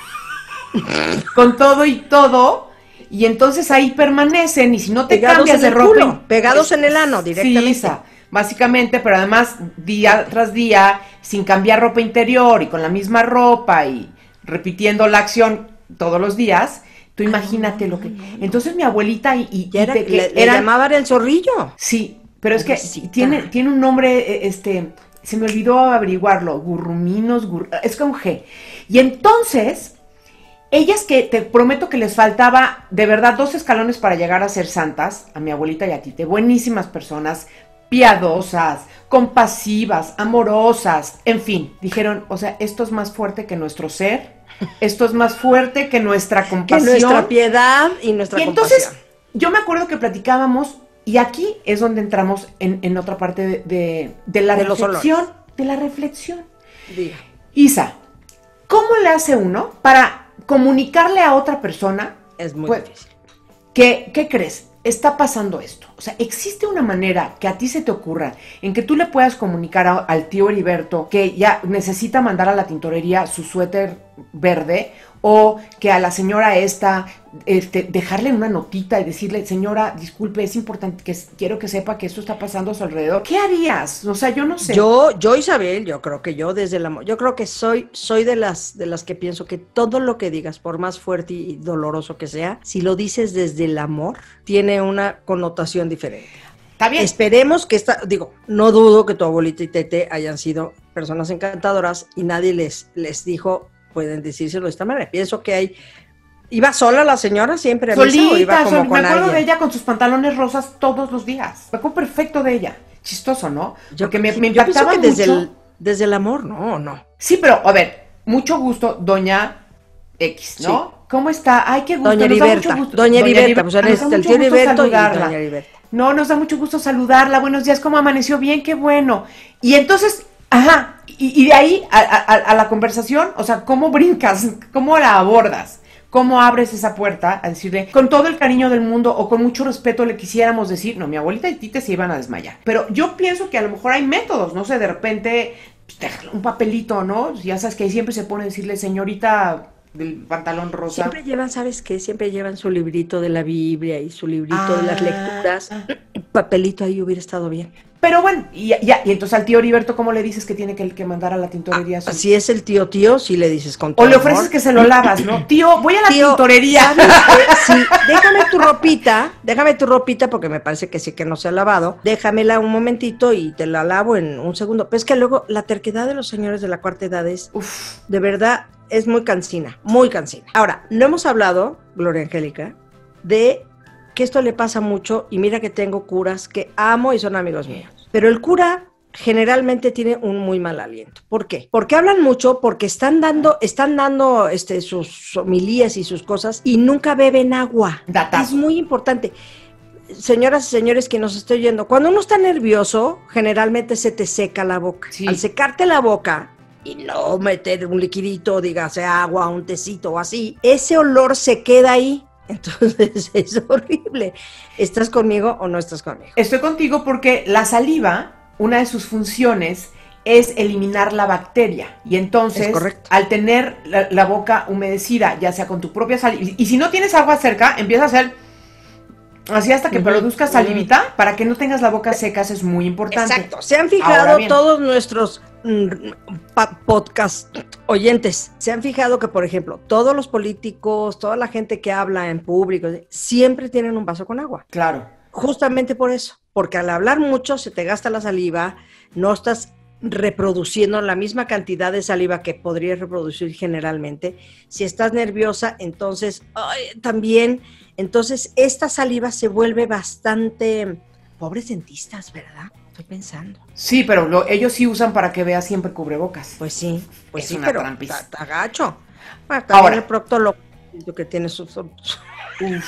con todo y todo, y entonces ahí permanecen, y si no te pegados cambias de ropa... Culo, pegados pues, en el ano directamente. Sí, Isa, básicamente, pero además día tras día, sin cambiar ropa interior y con la misma ropa y repitiendo la acción todos los días... Tú imagínate Ay, lo que... Entonces mi abuelita y... y, y era, te, le, le eran, llamaban el zorrillo. Sí, pero es que tiene, tiene un nombre, este, se me olvidó averiguarlo, gurruminos, gur, es con G. Y entonces, ellas que te prometo que les faltaba de verdad dos escalones para llegar a ser santas, a mi abuelita y a Tite, buenísimas personas, piadosas, compasivas, amorosas, en fin, dijeron, o sea, esto es más fuerte que nuestro ser, esto es más fuerte que nuestra compasión. Que nuestra piedad y nuestra y compasión. Entonces, yo me acuerdo que platicábamos... Y aquí es donde entramos en, en otra parte de, de, de la de reflexión. De la reflexión. Diga. Isa, ¿cómo le hace uno para comunicarle a otra persona? Es muy pues, difícil. Que, ¿Qué crees? Está pasando esto. O sea, ¿existe una manera que a ti se te ocurra en que tú le puedas comunicar a, al tío Heriberto que ya necesita mandar a la tintorería su suéter verde? O que a la señora esta, este, dejarle una notita y decirle, señora, disculpe, es importante, que quiero que sepa que esto está pasando a su alrededor. ¿Qué harías? O sea, yo no sé. Yo, yo Isabel, yo creo que yo desde el amor, yo creo que soy, soy de las, de las que pienso que todo lo que digas, por más fuerte y doloroso que sea, si lo dices desde el amor, tiene una connotación diferente. Está bien. Esperemos que esta, digo, no dudo que tu abuelita y Tete hayan sido personas encantadoras y nadie les, les dijo... pueden decírselo de esta manera. Pienso que hay... ¿Iba sola la señora siempre a misa o iba como sol, con me acuerdo alguien? de ella con sus pantalones rosas todos los días. Me acuerdo perfecto de ella. Chistoso, ¿no? Yo, Porque me, me yo impactaba pienso que mucho. Desde el, desde el amor, no, no. Sí, pero, a ver, mucho gusto, doña X, ¿no? Sí. ¿Cómo está? Ay, qué gusto. Doña Heriberta. Doña Heriberta, pues en este, el tío Heriberto y doña Heriberta. No, nos da mucho gusto saludarla. Buenos días, ¿cómo amaneció? Bien, qué bueno. Y entonces... Ajá, y, y de ahí a, a, a la conversación, o sea, ¿cómo brincas? ¿Cómo la abordas? ¿Cómo abres esa puerta a decirle, con todo el cariño del mundo o con mucho respeto le quisiéramos decir, no, mi abuelita y Tite se iban a desmayar? Pero yo pienso que a lo mejor hay métodos, no sé, de repente, pues, déjale un papelito, ¿no? Ya sabes que ahí siempre se pone a decirle, señorita del pantalón rosa. Siempre llevan, ¿sabes qué? Siempre llevan su librito de la Biblia y su librito ah, de las lecturas. Un papelito ahí hubiera estado bien. Pero bueno, y, ya, y entonces al tío Heriberto, ¿cómo le dices que tiene que, que mandar a la tintorería? Ah, si es el tío tío, sí le dices con todo O le ofreces amor. Que se lo lavas, ¿no? Tío, voy a la tío, tintorería. Sí, déjame tu ropita, déjame tu ropita, porque me parece que sí que no se ha lavado. Déjamela un momentito y te la lavo en un segundo. Pero es que luego la terquedad de los señores de la cuarta edad es, uf, de verdad, es muy cansina, muy cansina. Ahora, no hemos hablado, Gloria Angélica, de que esto le pasa mucho, y mira que tengo curas que amo y son amigos míos, pero el cura generalmente tiene un muy mal aliento. ¿Por qué? Porque hablan mucho, porque están dando, están dando este, sus homilías y sus cosas y nunca beben agua. Datazo. Es muy importante. Señoras y señores que nos estoy oyendo, cuando uno está nervioso, generalmente se te seca la boca. Sí. Al secarte la boca y no meter un liquidito, dígase agua, un tecito o así, ese olor se queda ahí. Entonces es horrible. ¿Estás conmigo o no estás conmigo? Estoy contigo porque la saliva, una de sus funciones es eliminar la bacteria. Y entonces, al tener la, la boca humedecida, ya sea con tu propia saliva, y si no tienes agua cerca, empieza a hacer así hasta que uh-huh. produzcas salivita, uh-huh. para que no tengas la boca seca, eso es muy importante. Exacto. ¿Se han fijado todos nuestros mm, podcast oyentes? ¿Se han fijado que, por ejemplo, todos los políticos, toda la gente que habla en público, siempre tienen un vaso con agua? Claro. Justamente por eso, porque al hablar mucho se te gasta la saliva, no estás reproduciendo la misma cantidad de saliva que podrías reproducir generalmente. Si estás nerviosa, entonces ay, también, entonces esta saliva se vuelve bastante, pobres dentistas, ¿verdad? Estoy pensando. Sí, pero lo, ellos sí usan para que veas siempre cubrebocas. Pues sí, pues es sí, una pero trampis. está gacho. Bueno, también ahora, el proctólogo que tiene sus... Uf.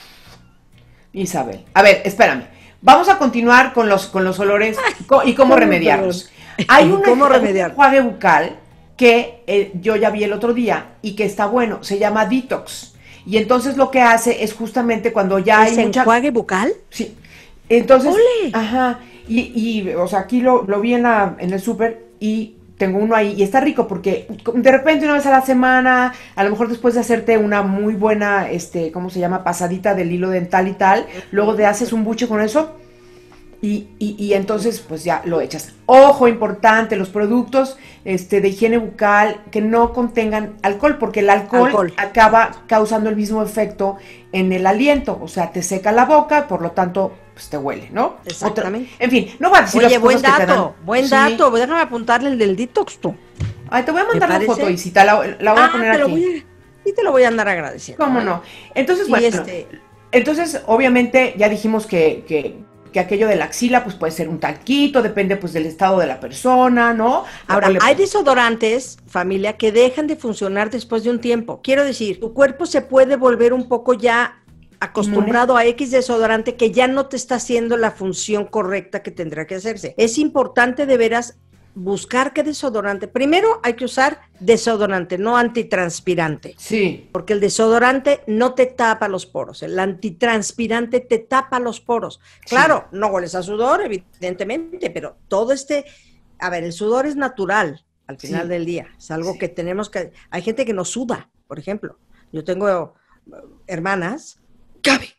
Isabel, a ver, espérame. Vamos a continuar con los, con los olores y cómo remediarlos. Hay un enjuague bucal que eh, yo ya vi el otro día y que está bueno, se llama Detox. Y entonces lo que hace es justamente cuando ya hay mucha... enjuague bucal? Sí. Entonces, ¡ole! Ajá, y, y o sea, aquí lo, lo vi en, la, en el súper y tengo uno ahí y está rico porque de repente una vez a la semana, a lo mejor después de hacerte una muy buena, este, ¿cómo se llama? Pasadita del hilo dental y tal, luego te haces un buche con eso. Y, y, y entonces pues ya lo echas. Ojo, importante, los productos este, de higiene bucal que no contengan alcohol, porque el alcohol, alcohol acaba causando el mismo efecto en el aliento, o sea, te seca la boca, por lo tanto, pues te huele, ¿no? Exactamente. Otra, en fin, no voy a decir Oye, las buen cosas dato, que te dan. buen Sí. dato, déjame apuntarle el del detox tú. Ay, te voy a mandar la foto, Isita, la, la voy ah, a poner te lo aquí. Voy a, y te lo voy a andar agradeciendo. ¿Cómo no? Entonces, y bueno, este... entonces, obviamente, ya dijimos que... que que aquello de la axila pues puede ser un talquito, depende pues del estado de la persona, ¿no? Ahora, le... hay desodorantes, familia, que dejan de funcionar después de un tiempo. Quiero decir, tu cuerpo se puede volver un poco ya acostumbrado ¿Inmune? a X desodorante que ya no te está haciendo la función correcta que tendrá que hacerse. Es importante de veras buscar qué desodorante. Primero hay que usar desodorante, no antitranspirante. Sí. Porque el desodorante no te tapa los poros, el antitranspirante te tapa los poros. Claro, sí. no hueles a sudor, evidentemente, pero todo este... A ver, el sudor es natural al final sí. del día. Es algo sí. que tenemos que... Hay gente que no suda, por ejemplo. Yo tengo hermanas, Gaby,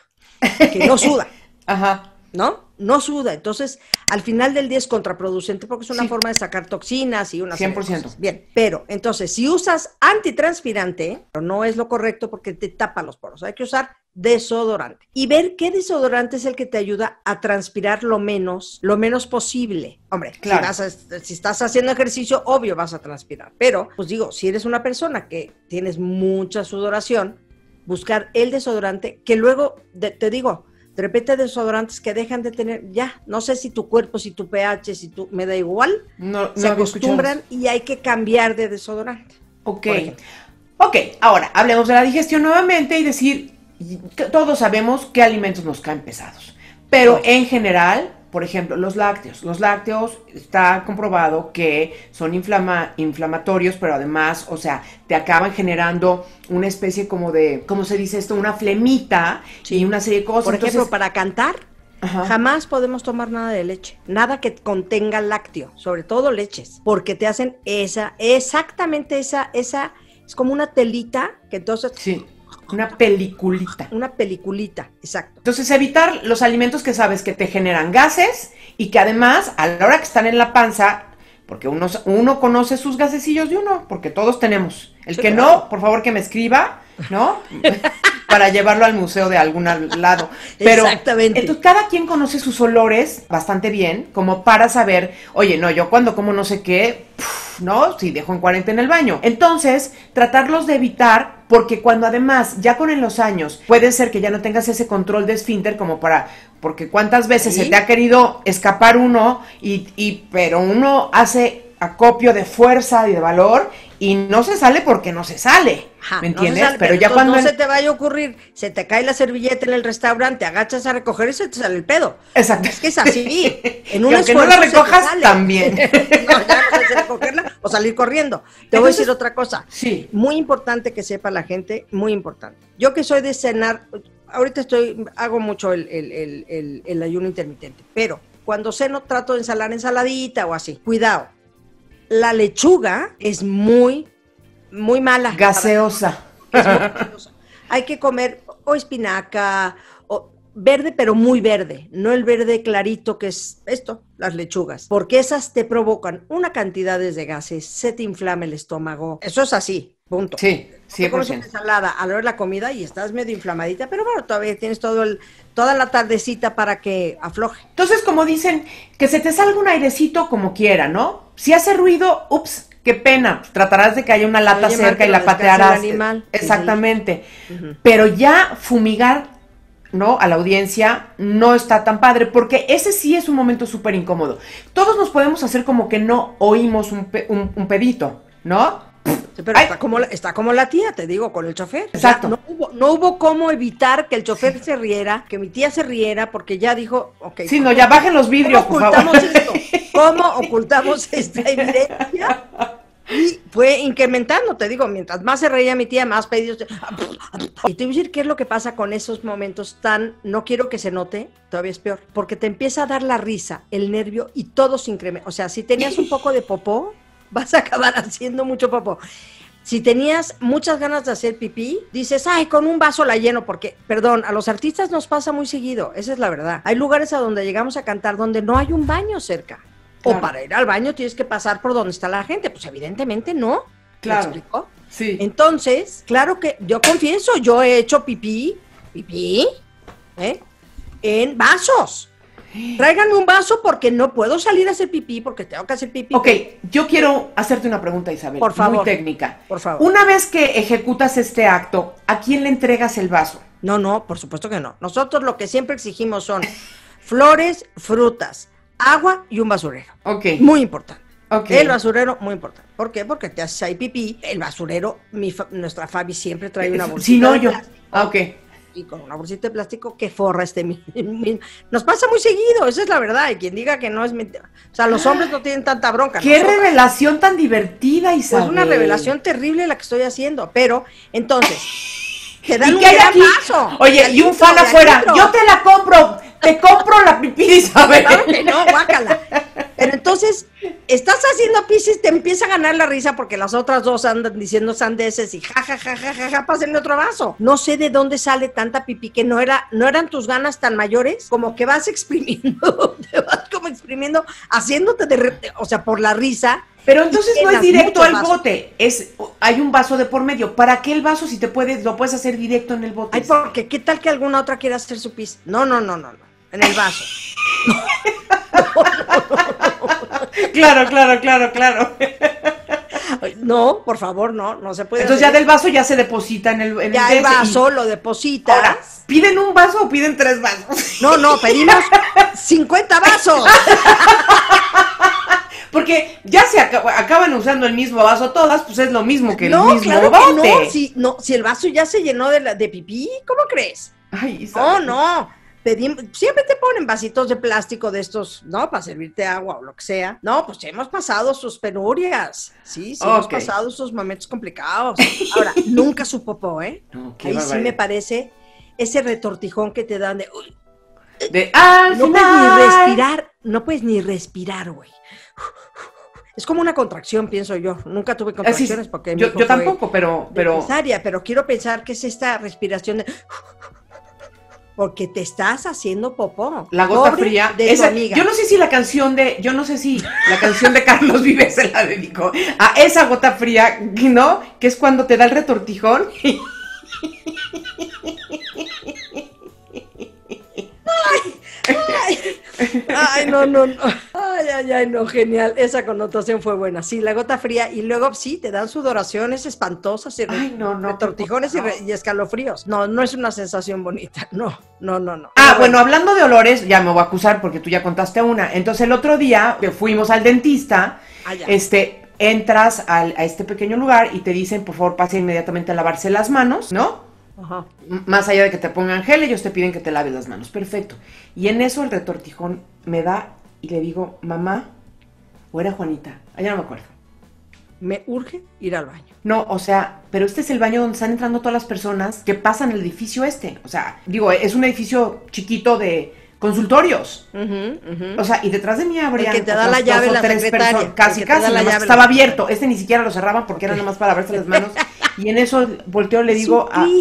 que no suda. Ajá. ¿No? No suda. Entonces, al final del día es contraproducente porque es una sí. forma de sacar toxinas y una cien por ciento. Bien, pero entonces, si usas antitranspirante, no es lo correcto porque te tapa los poros. Hay que usar desodorante. Y ver qué desodorante es el que te ayuda a transpirar lo menos, lo menos posible. Hombre, claro. si, vas a, si estás haciendo ejercicio, obvio vas a transpirar. Pero, pues digo, si eres una persona que tienes mucha sudoración, buscar el desodorante que luego, de, te digo, de repente desodorantes que dejan de tener, ya, no sé si tu cuerpo, si tu pH, si tu, me da igual, no, se no acostumbran y hay que cambiar de desodorante. Ok, ok, ahora hablemos de la digestión nuevamente y decir, todos sabemos qué alimentos nos caen pesados, pero todos. En general, por ejemplo, los lácteos, los lácteos está comprobado que son inflama, inflamatorios, pero además, o sea, te acaban generando una especie como de, ¿cómo se dice esto? Una flemita sí. y una serie de cosas. Por ejemplo, Entonces, para cantar, ajá. jamás podemos tomar nada de leche, nada que contenga lácteo, sobre todo leches, porque te hacen esa, exactamente esa, esa, es como una telita que entonces... Sí. Una peliculita. Una peliculita, exacto. Entonces, evitar los alimentos que sabes que te generan gases y que además, a la hora que están en la panza, porque uno, uno conoce sus gasecillos de uno, porque todos tenemos. El sí, que claro. no, por favor que me escriba, ¿no? Para llevarlo al museo de algún lado. Pero, exactamente. Entonces, cada quien conoce sus olores bastante bien, como para saber, oye, no, yo cuando como no sé qué, puf, ¿no? Si dejo en cuarenta en el baño. Entonces, tratarlos de evitar porque cuando además, ya con los años, puede ser que ya no tengas ese control de esfínter como para, porque cuántas veces ¿Sí? se te ha querido escapar uno, y, y pero uno hace acopio de fuerza y de valor, y no se sale porque no se sale, Ajá, ¿me entiendes? No sale, pero, pero ya cuando... No se te vaya a ocurrir, se te cae la servilleta en el restaurante, agachas a recoger y se te sale el pedo. Exacto. Es que es así. En un aunque no la recojas, también. No, ya no sé recogerla o salir corriendo. Te Entonces, voy a decir otra cosa. Sí. Muy importante que sepa la gente, muy importante. Yo que soy de cenar, ahorita estoy, hago mucho el, el, el, el, el ayuno intermitente, pero cuando ceno trato de ensalar ensaladita o así. Cuidado. La lechuga es muy, muy mala. Gaseosa. Es muy gaseosa. Hay que comer o espinaca, o verde, pero muy verde. No el verde clarito que es esto, las lechugas. Porque esas te provocan una cantidad de gases, se te inflama el estómago. Eso es así, punto. Sí, sí. Te comes una ensalada a la hora de la comida y estás medio inflamadita, pero bueno, todavía tienes todo el, toda la tardecita para que afloje. Entonces, como dicen, que se te salga un airecito como quiera, ¿no? Si hace ruido, ups, qué pena, tratarás de que haya una lata Oye, cerca y la patearás. Animal. Exactamente. Sí. Uh-huh. Pero ya fumigar, ¿no? A la audiencia no está tan padre, porque ese sí es un momento súper incómodo. Todos nos podemos hacer como que no oímos un, pe- un, un pedito, ¿no? Sí, pero está como, la, está como la tía, te digo, con el chofer. Exacto. O sea, no, hubo, no hubo cómo evitar que el chofer sí. se riera, que mi tía se riera, porque ya dijo, ok. Sí, no, ya bajen los vidrios, ¿Cómo ocultamos por favor? esto? ¿Cómo ocultamos esta evidencia? Y fue incrementando, te digo, mientras más se reía mi tía, más pedidos. Y te voy a decir qué es lo que pasa con esos momentos tan, no quiero que se note, todavía es peor, porque te empieza a dar la risa, el nervio y todo se incrementa. O sea, si tenías un poco de popó, vas a acabar haciendo mucho popó. Si tenías muchas ganas de hacer pipí, dices, ay, con un vaso la lleno, porque, perdón, a los artistas nos pasa muy seguido, esa es la verdad. Hay lugares a donde llegamos a cantar donde no hay un baño cerca. Claro. O para ir al baño tienes que pasar por donde está la gente. Pues evidentemente no. Claro. ¿Me explico? Sí. Entonces, claro que yo confieso, yo he hecho pipí, pipí, ¿eh? en vasos. Tráiganme un vaso porque no puedo salir a hacer pipí porque tengo que hacer pipí. Ok, yo quiero hacerte una pregunta, Isabel. Por favor. Muy técnica. Por favor. Una vez que ejecutas este acto, ¿a quién le entregas el vaso? No, no, por supuesto que no. Nosotros lo que siempre exigimos son flores, frutas, agua y un basurero. Ok. Muy importante. Ok. El basurero, muy importante. ¿Por qué? Porque te haces ahí pipí. El basurero, mi fa- nuestra Fabi siempre trae una bolsita Si no, de yo. plástico. Ah, ok. Y con una bolsita de plástico que forra este mi, mi- nos pasa muy seguido, esa es la verdad, y quien diga que no es mentira. O sea, los hombres no tienen tanta bronca. ¡Qué nosotros, revelación tan divertida, Isabel! Es una revelación terrible la que estoy haciendo, pero entonces te dan ¿Y un qué hay gran aquí? vaso. Oye, y un fan afuera, yo te la compro, te compro la pipí de Isabel. Claro que no, guácala. Pero entonces, estás haciendo piscis, te empieza a ganar la risa porque las otras dos andan diciendo sandeces y ja, ja, ja, ja, ja, ja, pásenme otro vaso. No sé de dónde sale tanta pipí, que no era, no eran tus ganas tan mayores, como que vas exprimiendo, te vas como exprimiendo, haciéndote de, re- o sea, por la risa. Pero entonces no es directo al vasos. bote, es, hay un vaso de por medio. ¿Para qué el vaso si te puedes, lo puedes hacer directo en el bote? Ay, porque ¿qué tal que alguna otra quiera hacer su pis? No, no, no, no, no, en el vaso. Claro, claro, claro, claro. No, por favor, no, no se puede. Entonces hacer. ya del vaso ya se deposita en el en Ya el el D S vaso y... lo depositas. Ahora, ¿piden un vaso o piden tres vasos? No, no, pedimos cincuenta vasos. Porque ya se acaba, acaban usando el mismo vaso todas, pues es lo mismo que no, el mismo claro bote. que no, si, no, si el vaso ya se llenó de, la, de pipí, ¿cómo crees? Ay, No, Isabel. no. Pedimos, siempre te ponen vasitos de plástico de estos, ¿no? Para servirte agua o lo que sea. No, pues hemos pasado sus penurias. Sí, sí, Okay. hemos pasado esos momentos complicados. Ahora, nunca su popó, ¿eh? No, qué Ahí sí barbaridad. me parece ese retortijón que te dan de... Uy, De al no final. puedes ni respirar, no puedes ni respirar, güey. Es como una contracción, pienso yo. Nunca tuve contracciones Así, porque mi yo, hijo yo fue tampoco, pero, de pero cesárea, pero quiero pensar que es esta respiración de... Porque te estás haciendo popó. la gota Pobre fría. de Esa- tu amiga. yo no sé si la canción de, yo no sé si la canción de Carlos Vives se la dedicó a esa gota fría, ¿no? Que es cuando te da el retortijón. Ay, Ay, no, no, no. Ay, ay, ay, no, genial. Esa connotación fue buena. Sí, la gota fría. Y luego, sí, te dan sudoraciones espantosas y ay, no, no, retortijones no. y, re y escalofríos. No, no es una sensación bonita. No, no, no, no. Ah, bueno, bueno, hablando de olores, ya me voy a acusar porque tú ya contaste una. Entonces, el otro día que fuimos al dentista, ah, este, entras al, a este pequeño lugar y te dicen, por favor, pase inmediatamente a lavarse las manos, ¿no? Ajá. Más allá de que te pongan gel, ellos te piden que te laves las manos. Perfecto. Y en eso el retortijón me da y le digo, mamá, o era Juanita, allá no me acuerdo. Me urge ir al baño. No, o sea, pero este es el baño donde están entrando todas las personas que pasan el edificio este. O sea, digo, es un edificio chiquito de consultorios. Uh -huh, uh -huh. O sea, y detrás de mí habría que te da la llave la secretaria. Casi, casi, la llave estaba abierto. Este ni siquiera lo cerraban porque era nada más para lavarse las manos. Y en eso volteo le digo a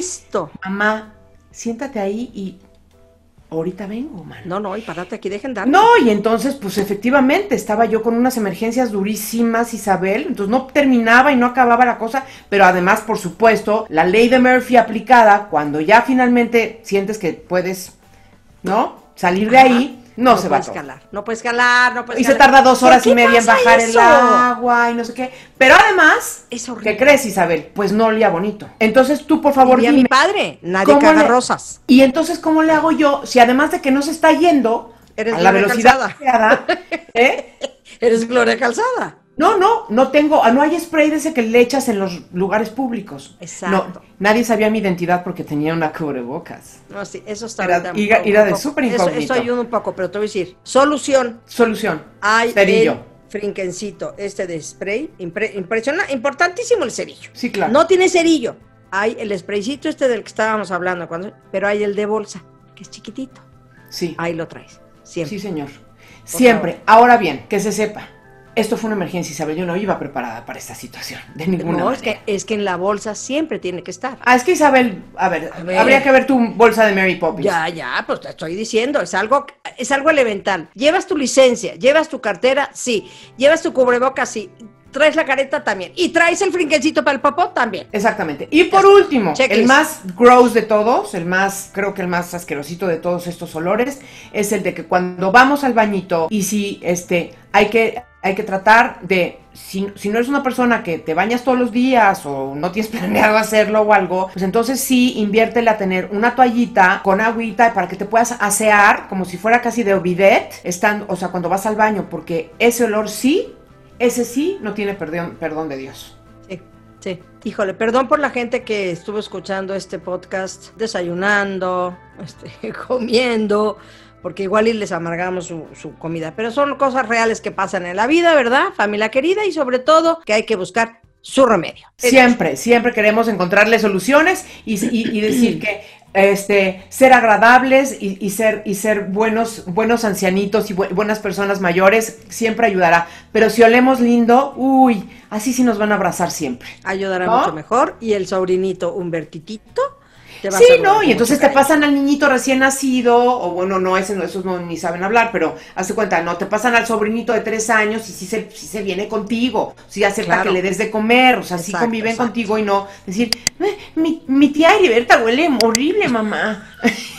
mamá, siéntate ahí y ahorita vengo, man. No, no, y párate aquí, dejen dar. No, y entonces, pues efectivamente, estaba yo con unas emergencias durísimas, Isabel, entonces no terminaba y no acababa la cosa, pero además, por supuesto, la ley de Murphy aplicada, cuando ya finalmente sientes que puedes, ¿no?, salir de ahí, no, no se va a escalar, no puede escalar, no puede y escalar. Y se tarda dos horas y media en bajar eso? el agua y no sé qué. Pero además, es horrible. ¿Qué crees, Isabel? Pues no olía bonito. Entonces tú, por favor, dime. Y a mi padre, nadie caga le... rosas. Y entonces, ¿cómo le hago yo? Si además de que no se está yendo Eres a la velocidad deseada, ¿eh? Eres Gloria Calzada. No, no, no tengo, no hay spray de ese que le echas en los lugares públicos. Exacto. No, nadie sabía mi identidad porque tenía una cubrebocas. No, sí, eso está Era, y, y era de súper incógnito. Eso, eso ayuda un poco, pero te voy a decir, solución. Solución, hay cerillo. El frinquencito este de spray, impre, impresionante, importantísimo el cerillo. Sí, claro. No tiene cerillo, hay el spraycito este del que estábamos hablando, cuando, pero hay el de bolsa, que es chiquitito. Sí. Ahí lo traes, siempre. Sí, señor. Por siempre. Favor. Ahora bien, que se sepa. Esto fue una emergencia, Isabel, yo no iba preparada para esta situación, de ninguna no, manera. Es que, es que en la bolsa siempre tiene que estar. Ah, es que Isabel, a ver, a ver, habría que ver tu bolsa de Mary Poppins. Ya, ya, pues te estoy diciendo, es algo, es algo elemental. ¿Llevas tu licencia? ¿Llevas tu cartera? Sí. ¿Llevas tu cubrebocas? Sí. ¿Traes la careta? También. ¿Y traes el frinquecito para el popó? También. Exactamente. Y por último, checklist. El más gross de todos, el más, creo que el más asquerosito de todos estos olores, es el de que cuando vamos al bañito y si, este, hay que... Hay que tratar de, si, si no eres una persona que te bañas todos los días o no tienes planeado hacerlo o algo, pues entonces sí, inviértele a tener una toallita con agüita para que te puedas asear como si fuera casi de bidet, estando, o sea, cuando vas al baño, porque ese olor sí, ese sí no tiene perdón, perdón de Dios. Sí, sí. Híjole, perdón por la gente que estuvo escuchando este podcast desayunando, este, comiendo, porque igual y les amargamos su, su comida, pero son cosas reales que pasan en la vida, ¿verdad? Familia querida, y sobre todo que hay que buscar su remedio. Siempre, siempre queremos encontrarle soluciones y, y, y decir que este, ser agradables y, y ser, y ser buenos, buenos ancianitos y bu buenas personas mayores siempre ayudará, pero si olemos lindo, uy, así sí nos van a abrazar siempre. Ayudará, ¿no?, mucho mejor, y el sobrinito Humbertitito. Sí, no, y entonces te pasan al niñito recién nacido, o bueno, no, ese, no esos no ni saben hablar, pero hazte cuenta, no, te pasan al sobrinito de tres años y sí se, sí se viene contigo, sí acepta claro. que le des de comer, o sea, exacto, sí conviven exacto. contigo y no decir, eh, mi, mi tía Heriberta huele horrible, mamá.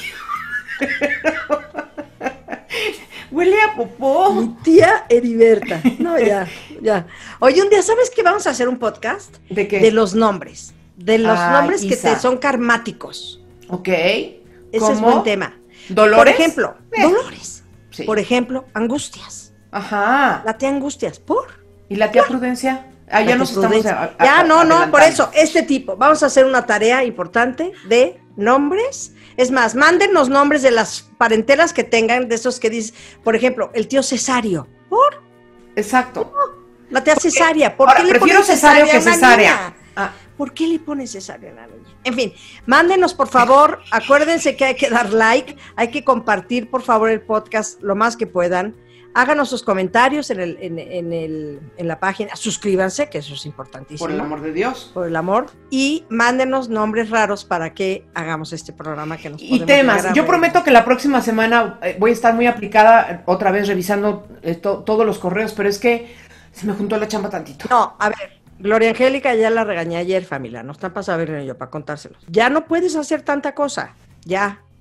Huele a popó. Mi tía Heriberta. No, ya, ya. Oye, un día, ¿sabes qué? Vamos a hacer un podcast. ¿De qué? De los nombres. De los Ay, nombres Isa. que te son karmáticos. Ok. Ese ¿Cómo? es buen tema. ¿Dolores? Por ejemplo, eh. dolores. Sí. Por ejemplo, angustias. Ajá. La tía Angustias, ¿por? ¿Y la tía Prudencia? Ah, ya nos estamos a, a, Ya, no, no, por eso, adelantando. este tipo. Vamos a hacer una tarea importante de nombres. Es más, mándenos nombres de las parentelas que tengan, de esos que dices, por ejemplo, el tío Cesario. ¿Por? Exacto. ¿Por? La tía Porque, Cesaria. ¿Por ahora, qué le prefiero pones cesario cesárea que a una cesárea. niña? Ah. ¿Por qué le pones cesárea a la niña? En fin, mándenos por favor, acuérdense que hay que dar like, hay que compartir por favor el podcast lo más que puedan. Háganos sus comentarios en, el, en, en, el, en la página, suscríbanse, que eso es importantísimo. Por el amor de Dios. Por el amor. Y mándenos nombres raros para que hagamos este programa que nos Y temas. Yo ver. prometo que la próxima semana eh, voy a estar muy aplicada, otra vez revisando eh, to, todos los correos, pero es que se me juntó la chamba tantito. No, a ver. Gloria Angélica ya la regañé ayer, familia, no están para saberlo yo, para contárselos. Ya no puedes hacer tanta cosa, ya,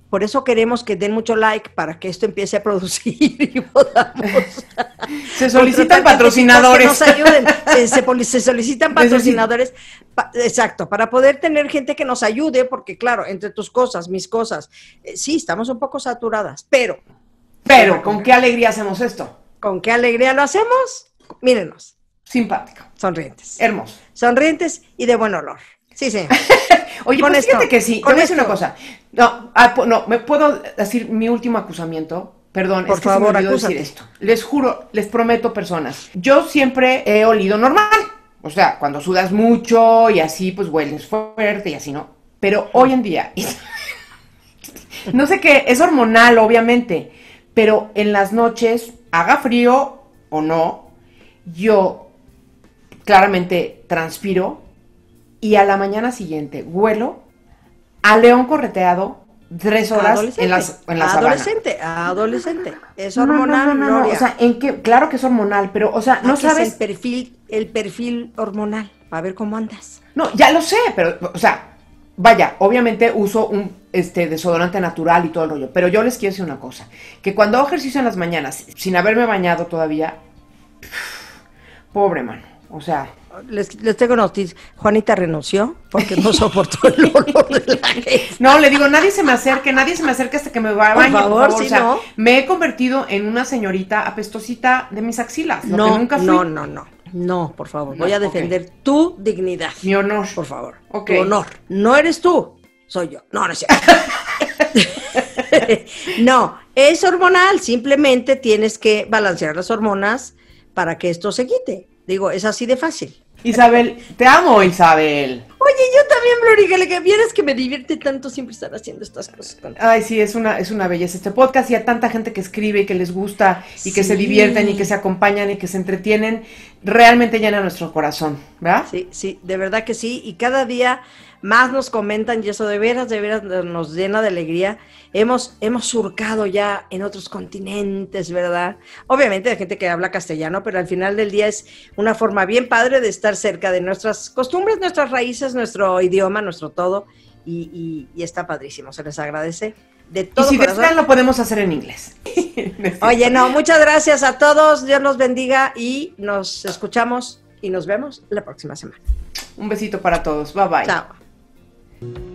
por eso queremos que den mucho like para que esto empiece a producir y podamos. Se solicitan patrocinadores. Que nos ayuden. Se, se, se solicitan patrocinadores. Pa, exacto, para poder tener gente que nos ayude, porque claro, entre tus cosas, mis cosas, eh, sí, estamos un poco saturadas, pero. Pero, pero ¿con qué alegría hacemos esto? ¿Con qué alegría lo hacemos? Mírenos. Simpático. Sonrientes. Hermoso. Sonrientes y de buen olor. Sí, señor. Oye, con pues esto, fíjate que sí, te voy a decir una cosa. No, ah, no, ¿me puedo decir mi último acusamiento? Perdón, por es que favor, se me olvidó acúsate. decir esto. Les juro, les prometo, personas, yo siempre he olido normal. O sea, cuando sudas mucho y así, pues hueles fuerte y así, ¿no? Pero hoy en día, no sé qué, es hormonal, obviamente, pero en las noches, haga frío o no, yo claramente transpiro y a la mañana siguiente huelo a león correteado tres horas en, las, en la adolescente, sabana. Adolescente, es hormonal, no, no, no, no, no. O sea, en qué, claro que es hormonal, pero, o sea, no sabes. Es el perfil, el perfil hormonal, para ver cómo andas. No, ya lo sé, pero, o sea, vaya, obviamente uso un este desodorante natural y todo el rollo, pero yo les quiero decir una cosa, que cuando hago ejercicio en las mañanas, sin haberme bañado todavía, pobre mano, o sea. Les, les tengo noticias. Juanita renunció porque no soportó el olor de la jefa. No, le digo, nadie se me acerque, nadie se me acerque hasta que me vaya a baño, por favor. Por favor. Sí, o sea, no. Me he convertido en una señorita apestosita de mis axilas, lo no, que nunca fui. No, no, no, no, por favor. No, voy a defender okay. tu dignidad. Mi honor. Por favor. Okay. Tu honor. No eres tú, soy yo. No, no es cierto. No, es hormonal. Simplemente tienes que balancear las hormonas para que esto se quite. Digo, es así de fácil. Isabel, te amo, Isabel. Oye, yo también, Flori, que vieras que me divierte tanto siempre estar haciendo estas cosas. Ay, sí, es una, es una belleza este podcast y a tanta gente que escribe y que les gusta y que sí. se divierten y que se acompañan y que se entretienen, realmente llena nuestro corazón, ¿verdad? Sí, sí, de verdad que sí, y cada día más nos comentan y eso de veras, de veras nos llena de alegría. Hemos, hemos surcado ya en otros continentes, ¿verdad? Obviamente de gente que habla castellano, pero al final del día es una forma bien padre de estar cerca de nuestras costumbres, nuestras raíces, nuestro idioma, nuestro todo, y, y, y está padrísimo, se les agradece de todo y si corazón. desean lo podemos hacer en inglés. Oye, no, muchas gracias a todos, Dios los bendiga y nos escuchamos y nos vemos la próxima semana. Un besito para todos, bye bye. Chao.